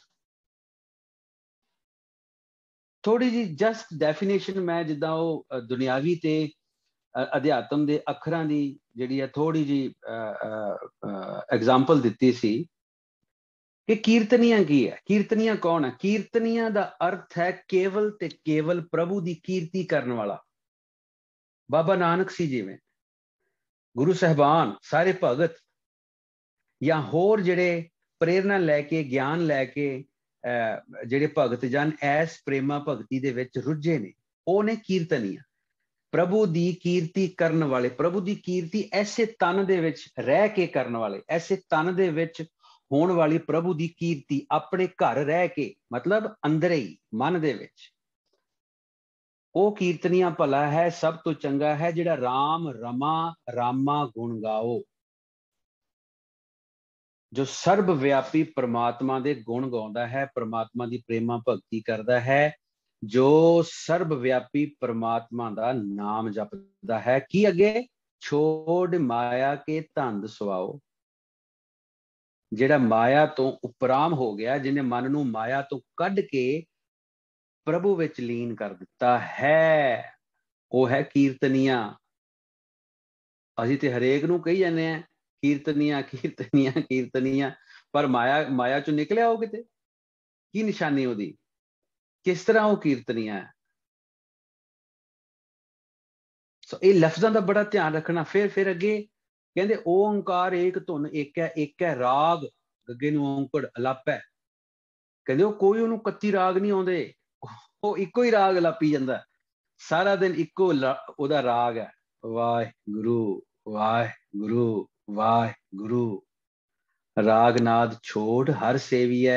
थोड़ी जी जस्ट डेफिनेशन मैं जिद्दां वो दुनियावी ते अध्यात्म दे अखरां दी जिहड़ी है थोड़ी जी एग्जाम्पल दित्ती सी कि कीर्तनिया की है। कीर्तनिया कौन है? कीर्तनिया दा अर्थ है केवल ते केवल प्रभु दी कीर्ति करने वाला। बाबा नानक सी जिवें, गुरु साहबान, सारे भगत, या होर जिहड़े प्रेरणा लैके, ज्ञान लैके जिहड़े भगत जन ऐस प्रेमा भगती दे विच रुझे ने, ओह ने कीर्तनिया। प्रभु दी कीर्ति करन वाले, प्रभु दी कीर्ति ऐसे तन दे विच रह के करन वाले, ऐसे तन दे विच होण वाली प्रभु दी कीर्ति अपने घर रह के, मतलब अंदर ही मन दे विच, ओ कीर्तनिया भला है, सब तो चंगा है जिहड़ा राम रमा रामा गुण गाओ। जो सर्वव्यापी परमात्मा दे गुण गाउंदा है, परमात्मा दी प्रेमा भगती करदा है, जो सर्वव्यापी परमात्मा दा नाम जपदा है, की अगे छोड़ माया के धंध सुआओ। जिहड़ा माया तो उपराम हो गया, जिन्हें मन नूं माया तो कढ के प्रभु विच लीन कर दिता है, वो है कीर्तनिया। असीं ते हरेक नूं कही जाने हैं कीर्तनिया कीर्तनिया कीर्तनिया, पर माया माया चों निकलिया हो किते? की निशानी ओदी? किस तरह वो कीर्तनिया है? सो ये लफ्जां दा बड़ा ध्यान रखना। फिर फिर अगे कहंदे ओंकार एक धुन एक है, एक है राग, गगे नूं औंकड़ अलाप है। कहंदे कोई उहनूं कत्ती राग नहीं आउंदे, वो इक्को ही राग अलापी जांदा, सारा दिन इक्को ओहदा राग है, वाहिगुरू वाहिगुरू वाहिगुरू। राग नाद छोड़ हर सेवियै।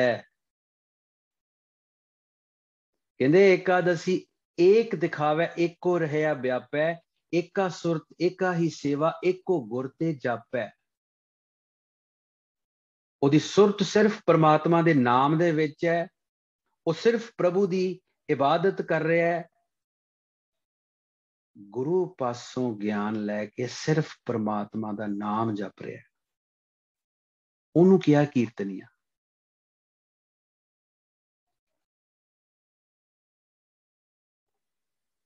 कहंदे एकादशी एक दिखावे, एको रहया व्यापै, एका सुरत एका ही सेवा, एको गुर ते जापै। ओदी सुरत सिर्फ परमात्मा दे नाम दे विच है, वो सिर्फ प्रभु दी इबादत कर रहा है, गुरु पासों ज्ञान लैके सिर्फ परमात्मा दा नाम जप रहा है, उन्होंने किया कीर्तनिया।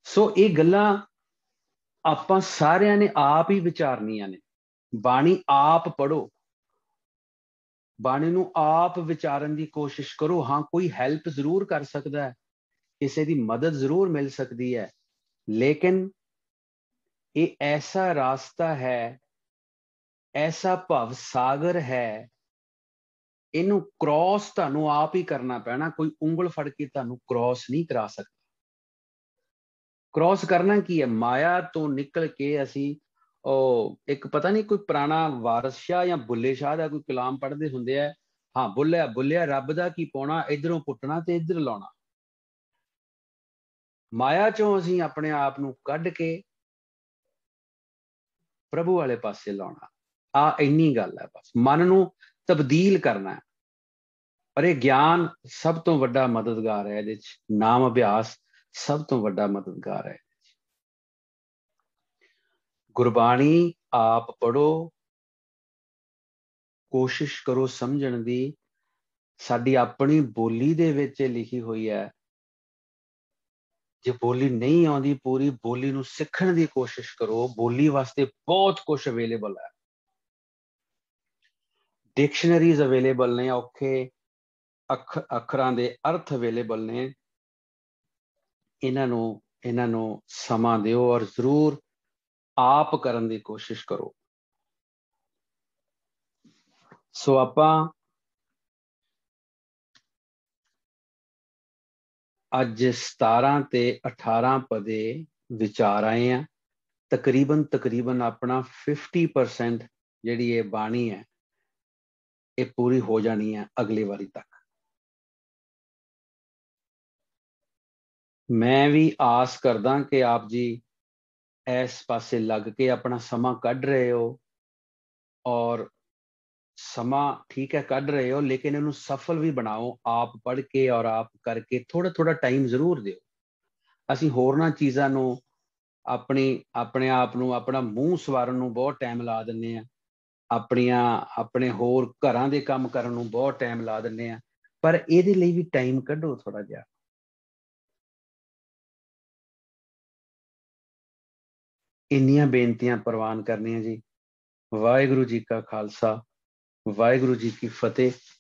सो ये गल्लां आपां सारियां ने आप ही विचारनियां ने। बाणी आप पढ़ो, बाणी नूं आप विचारन की कोशिश करो। हाँ, कोई हैल्प जरूर कर सकता है, किसी की मदद जरूर मिल सकती है, लेकिन ये ऐसा रास्ता है, ऐसा भव सागर है, इनू क्रॉस तुहानू आप ही करना पैना। कोई उंगल फड़ के तुहानू क्रॉस नहीं करा सकता। क्रॉस करना की है? माया तो निकल के असी ओ एक पता नहीं कोई पुराना वारिस शाह या बुल्ले शाह का कोई कलाम पढ़ते होंगे है, हाँ, बुल्लिया बुल्लिया रब दा की पाउणा, इधरों पुट्टना ते इधर लाउणा। माया चों असी अपने आप नू कढ के प्रभु वाले पासे लाउणा। आ इन्नी गल है, बस मन नू तब्दील करना है। पर यह ज्ञान सब तो वड्डा मददगार है, इहदे च नाम अभ्यास सब तो वड्डा मददगार है। गुरबाणी आप पढ़ो, कोशिश करो समझण दी। साडी अपनी बोली दे विच लिखी हुई है। जे बोली नहीं आउंदी पूरी, बोली नू सीखण दी कोशिश करो। बोली वास्ते बहुत कुछ अवेलेबल है। डिक्शनरीज अवेलेबल ने, औखे अख अखरां दे अर्थ अवेलेबल ने। इन्हां नू इन्हां नू समां दिओ और जरूर आप करन दी कोशिश करो। सो आपां अज सतारां ते अठारह पदे विचार आए हैं। तकरीबन तकरीबन अपना फिफ्टी परसेंट जिहड़ी ये बाणी है ये पूरी हो जानी है अगली वारी तक। मैं भी आस करदा कि आप जी इस पासे लग के अपना समा कढ़ रहे हो, और समा ठीक है कढ़ रहे हो, लेकिन इन्हू सफल भी बनाओ। आप पढ़ के और आप करके थोड़ा थोड़ा टाइम जरूर दिओ। असी होरना चीज़ां नू अपनी अपने आप नू अपना मूँह सवारन नू बहुत टाइम ला दिंदे आ, अपनियां अपने होर घरां दे काम करन नू बहुत टाइम ला दिंदे आ, पर इहदे लई भी टाइम कढ़ो थोड़ा जिहा। इन्नियां बेनतियां प्रवान करनियां जी। वाहिगुरू जी का खालसा, वाहिगुरू जी की फतेह।